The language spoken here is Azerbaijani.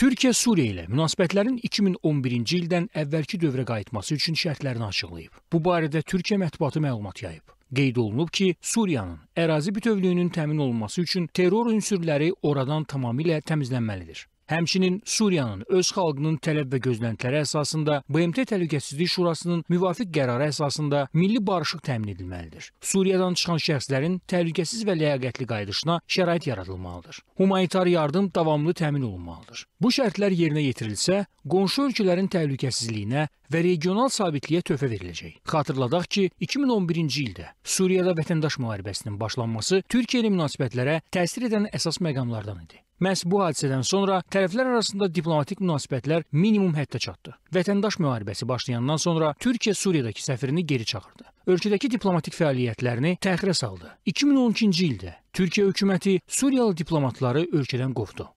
Türkiyə Suriya ilə münasibətlərin 2011-ci ildən əvvəlki dövrə qayıtması üçün şərtlərini açıqlayıb. Bu barədə Türkiyə mətbuatı məlumat yayıb. Qeyd olunub ki, Suriyanın ərazi bütövlüyünün təmin olunması üçün terror ünsürləri oradan tamamilə təmizlənməlidir. Həmçinin Suriyanın öz xalqının tələb və gözləntiləri əsasında BMT Təhlükəsizlik Şurasının müvafiq qərarı əsasında milli barışıq təmin edilməlidir. Suriyadan çıxan şəxslərin təhlükəsiz və ləyaqətli qayıdışına şərait yaradılmalıdır. Humanitar yardım davamlı təmin olunmalıdır. Bu şərtlər yerinə yetirilsə, qonşu ölkələrin təhlükəsizliyinə və regional sabitliyə töhfə veriləcək. Xatırladaq ki, 2011-ci ildə Suriyada vətəndaş müharibəsinin başlanması Türkiyə ilə münasibətlərə təsir edən əsas məqamlardan idi. Məhz bu hadisədən sonra tərəflər arasında diplomatik münasibətlər minimum həddə çatdı. Vətəndaş müharibəsi başlayandan sonra Türkiyə Suriyadakı səfirini geri çağırdı. Ölkədəki diplomatik fəaliyyətlərini təxirə saldı. 2012-ci ildə Türkiyə hökuməti Suriyalı diplomatları ölkədən qovdu.